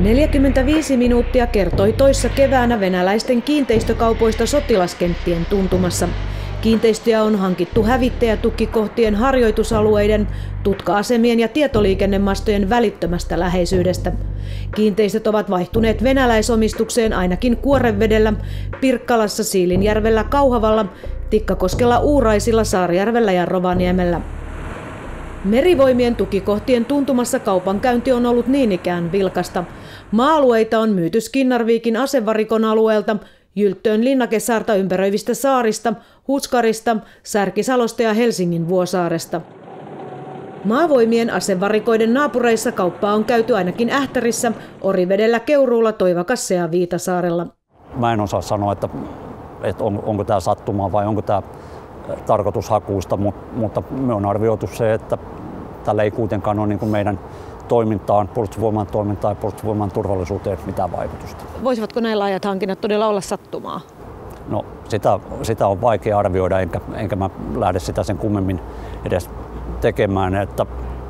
45 minuuttia kertoi toissa keväänä venäläisten kiinteistökaupoista sotilaskenttien tuntumassa. Kiinteistöjä on hankittu hävittäjätukikohtien harjoitusalueiden, tutka-asemien ja tietoliikennemastojen välittömästä läheisyydestä. Kiinteistöt ovat vaihtuneet venäläisomistukseen ainakin Kuorevedellä, Pirkkalassa, Siilinjärvellä, Kauhavalla, Tikkakoskella, Uuraisilla, Saarijärvellä ja Rovaniemellä. Merivoimien tukikohtien tuntumassa kaupankäynti on ollut niin ikään vilkasta. Maa-alueita on myyty Skinnarvikin asevarikon alueelta, Jylttöön Linnakesaarta ympäröivistä saarista, Hutskarista, Särkisalosta ja Helsingin Vuosaaresta. Maavoimien asevarikoiden naapureissa kauppaa on käyty ainakin Ähtärissä, Orivedellä, Keuruulla, Toivakassa ja Viitasaarella. Mä en osaa sanoa, että onko tämä sattumaa vai onko tämä tarkoitushakuista, mutta me on arvioitu se, että tällä ei kuitenkaan ole niin kuin meidän toimintaan, puolustusvoiman toimintaan ja puolustusvoiman turvallisuuteen mitään vaikutusta. Voisivatko näillä laajat hankinnat todella olla sattumaa? No sitä on vaikea arvioida, enkä mä lähde sitä sen kummemmin edes tekemään. Että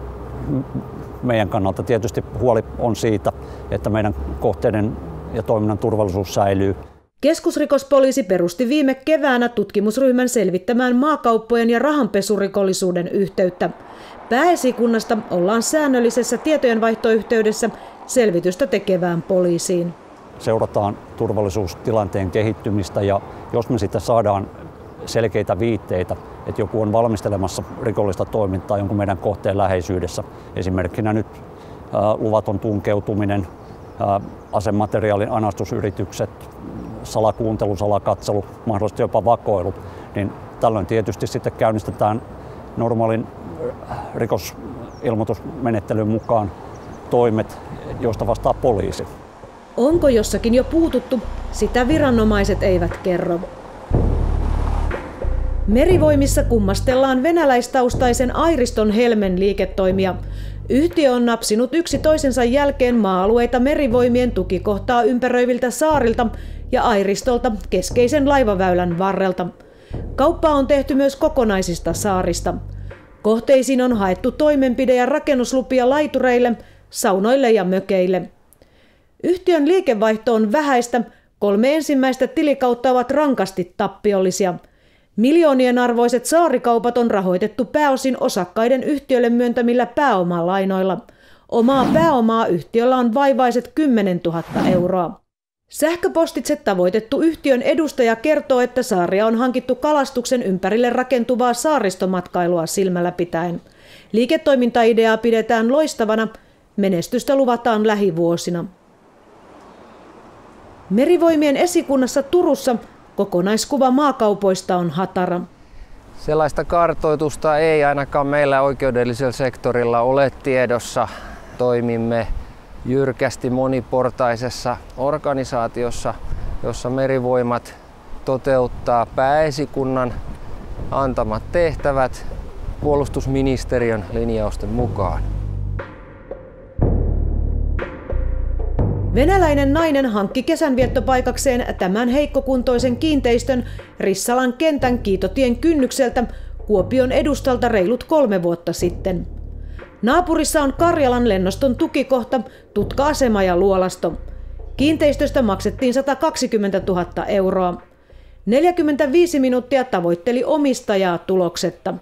meidän kannalta tietysti huoli on siitä, että meidän kohteiden ja toiminnan turvallisuus säilyy. Keskusrikospoliisi perusti viime keväänä tutkimusryhmän selvittämään maakauppojen ja rahanpesurikollisuuden yhteyttä. Pääesikunnasta ollaan säännöllisessä tietojenvaihtoyhteydessä selvitystä tekevään poliisiin. Seurataan turvallisuustilanteen kehittymistä ja jos me sitten saadaan selkeitä viitteitä, että joku on valmistelemassa rikollista toimintaa jonkun meidän kohteen läheisyydessä, esimerkkinä nyt luvaton tunkeutuminen, asemateriaalin anastusyritykset, salakuuntelu, salakatselu, mahdollisesti jopa vakoilu, niin tällöin tietysti sitten käynnistetään normaalin rikosilmoitusmenettelyn mukaan toimet, joista vastaa poliisi. Onko jossakin jo puututtu? Sitä viranomaiset eivät kerro. Merivoimissa kummastellaan venäläistaustaisen Airiston Helmen liiketoimia. Yhtiö on napsinut yksi toisensa jälkeen maa-alueita merivoimien tukikohtaa ympäröiviltä saarilta ja Airistolta keskeisen laivaväylän varrelta. Kauppaa on tehty myös kokonaisista saarista. Kohteisiin on haettu toimenpide- ja rakennuslupia laitureille, saunoille ja mökeille. Yhtiön liikevaihto on vähäistä, 3 ensimmäistä tilikautta ovat rankasti tappiollisia. Miljoonien arvoiset saarikaupat on rahoitettu pääosin osakkaiden yhtiölle myöntämillä pääomalainoilla. Omaa pääomaa yhtiöllä on vaivaiset 10 000 euroa. Sähköpostitse tavoitettu yhtiön edustaja kertoo, että saaria on hankittu kalastuksen ympärille rakentuvaa saaristomatkailua silmällä pitäen. Liiketoimintaideaa pidetään loistavana, menestystä luvataan lähivuosina. Merivoimien esikunnassa Turussa kokonaiskuva maakaupoista on hatara. Sellaista kartoitusta ei ainakaan meillä oikeudellisella sektorilla ole tiedossa. Toimimme jyrkästi moniportaisessa organisaatiossa, jossa Merivoimat toteuttaa pääesikunnan antamat tehtävät puolustusministeriön linjausten mukaan. Venäläinen nainen hankki kesänviettopaikakseen tämän heikkokuntoisen kiinteistön Rissalan kentän Kiitotien kynnykseltä Kuopion edustalta reilut 3 vuotta sitten. Naapurissa on Karjalan lennoston tukikohta, tutka-asema ja luolasto. Kiinteistöstä maksettiin 120 000 euroa. 45 minuuttia tavoitteli omistajaa tuloksetta.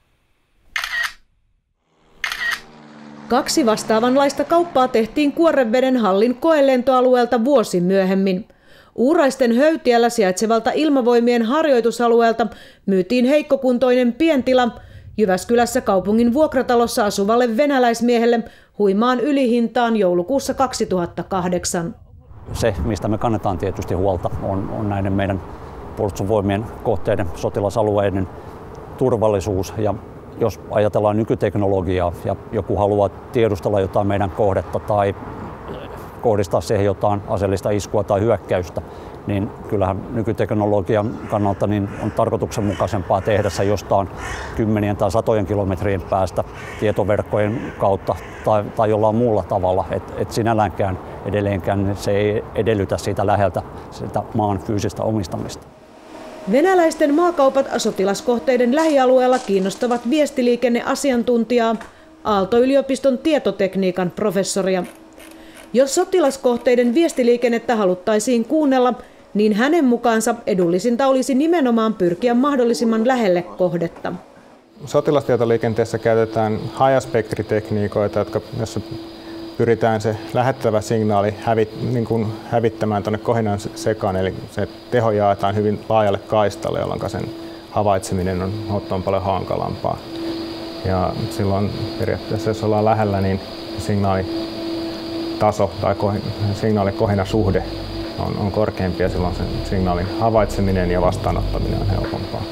2 vastaavanlaista kauppaa tehtiin Kuoreveden hallin koelentoalueelta vuosi myöhemmin. Uuraisten Höytiällä sijaitsevalta ilmavoimien harjoitusalueelta myytiin heikkokuntoinen pientila Jyväskylässä kaupungin vuokratalossa asuvalle venäläismiehelle huimaan ylihintaan joulukuussa 2008. Se, mistä me kannetaan tietysti huolta, on näiden meidän puolustusvoimien kohteiden, sotilasalueiden turvallisuus. Ja jos ajatellaan nykyteknologiaa ja joku haluaa tiedustella jotain meidän kohdetta tai kohdistaa siihen jotain aseellista iskua tai hyökkäystä, niin kyllähän nykyteknologian kannalta niin on tarkoituksenmukaisempaa tehdä se jostain 10 tai 100 kilometrien päästä tietoverkkojen kautta tai jollain muulla tavalla. Et sinälläänkään edelleenkään se ei edellytä siitä läheltä sitä maan fyysistä omistamista. Venäläisten maakaupat sotilaskohteiden lähialueella kiinnostavat viestiliikenneasiantuntijaa, Aalto-yliopiston tietotekniikan professoria. Jos sotilaskohteiden viestiliikennettä haluttaisiin kuunnella, niin hänen mukaansa edullisinta olisi nimenomaan pyrkiä mahdollisimman lähelle kohdetta. Sotilastietoliikenteessä käytetään hajaspektritekniikoita, joissa pyritään se lähettävä signaali hävittämään tuonne kohinan sekaan, eli se teho jaetaan hyvin laajalle kaistalle, jolloin sen havaitseminen on paljon hankalampaa. Ja silloin periaatteessa, jos ollaan lähellä, niin signaalitaso tai signaalikohinasuhde on korkeampi ja silloin sen signaalin havaitseminen ja vastaanottaminen on helpompaa.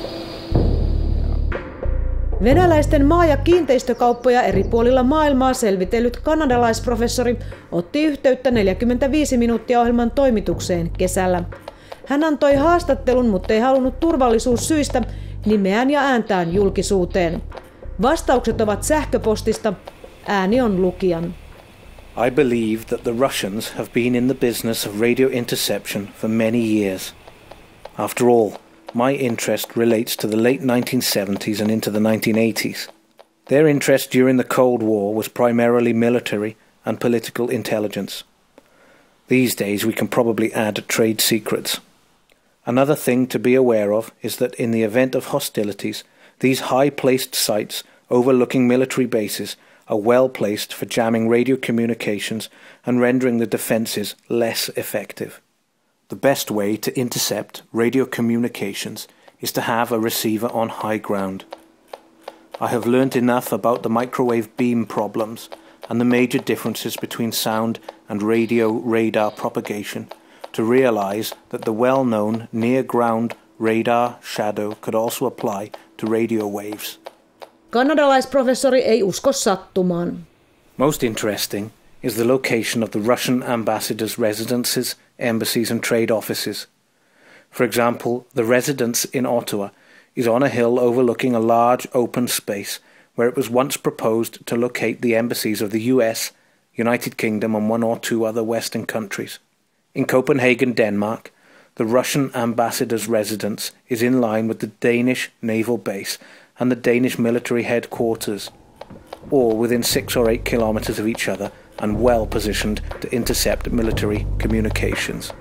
Venäläisten maa- ja kiinteistökauppoja eri puolilla maailmaa selvitellyt kanadalaisprofessori otti yhteyttä 45 minuuttia ohjelman toimitukseen kesällä. Hän antoi haastattelun, mutta ei halunnut turvallisuussyistä nimeään ja ääntään julkisuuteen. Vastaukset ovat sähköpostista. Ääni on lukijan. I believe that the Russians have been in the business of radio interception for many years. After all, my interest relates to the late 1970s and into the 1980s. Their interest during the Cold War was primarily military and political intelligence. These days we can probably add trade secrets. Another thing to be aware of is that in the event of hostilities, these high-placed sites overlooking military bases are well placed for jamming radio communications and rendering the defences less effective. The best way to intercept radio communications is to have a receiver on high ground. I have learnt enough about the microwave beam problems and the major differences between sound and radio radar propagation to realise that the well-known near-ground radar shadow could also apply to radio waves. Kanadalaisprofessori ei usko sattumaan. Most interesting is the location of the Russian ambassadors' residences, embassies and trade offices. For example, the residence in Ottawa is on a hill overlooking a large open space where it was once proposed to locate the embassies of the US, United Kingdom and one or two other Western countries. In Copenhagen, Denmark, the Russian ambassador's residence is in line with the Danish naval base and the Danish military headquarters, all within 6 or 8 kilometers of each other and well positioned to intercept military communications.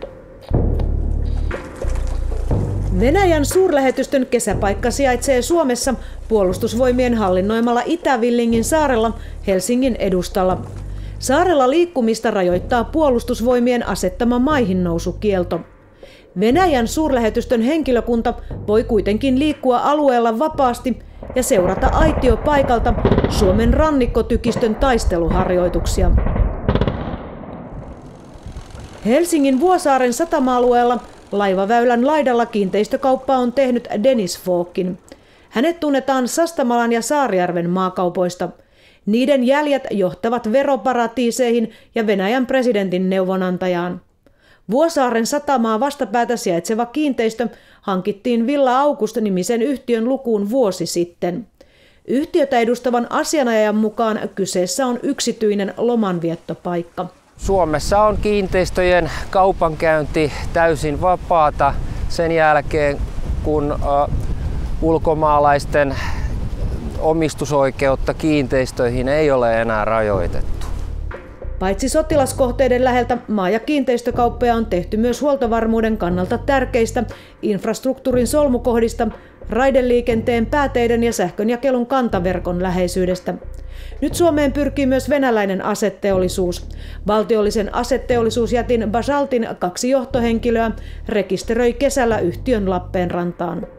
Venäjän suurlähetystön kesäpaikka sijaitsee Suomessa Puolustusvoimien hallinnoimalla Itä-Villingin saarella Helsingin edustalla. Saarella liikkumista rajoittaa Puolustusvoimien asettama maihinnousukielto. Venäjän suurlähetystön henkilökunta voi kuitenkin liikkua alueella vapaasti ja seurata aitiopaikalta Suomen rannikkotykistön taisteluharjoituksia. Helsingin Vuosaaren satama-alueella laivaväylän laidalla kiinteistökauppa on tehnyt Dennis Fookin. Hänet tunnetaan Sastamalan ja Saarijärven maakaupoista. Niiden jäljet johtavat veroparatiiseihin ja Venäjän presidentin neuvonantajaan. Vuosaaren satamaa vastapäätä sijaitseva kiinteistö hankittiin Villa August-nimisen yhtiön lukuun vuosi sitten. Yhtiötä edustavan asianajajan mukaan kyseessä on yksityinen lomanviettopaikka. Suomessa on kiinteistöjen kaupankäynti täysin vapaata sen jälkeen, kun ulkomaalaisten omistusoikeutta kiinteistöihin ei ole enää rajoitettu. Paitsi sotilaskohteiden läheltä maa- ja kiinteistökauppoja on tehty myös huoltovarmuuden kannalta tärkeistä infrastruktuurin solmukohdista, raideliikenteen, pääteiden ja sähkönjakelun kantaverkon läheisyydestä. Nyt Suomeen pyrkii myös venäläinen aseteollisuus. Valtiollisen aseteollisuusjätin Basaltin 2 johtohenkilöä rekisteröi kesällä yhtiön Lappeenrantaan.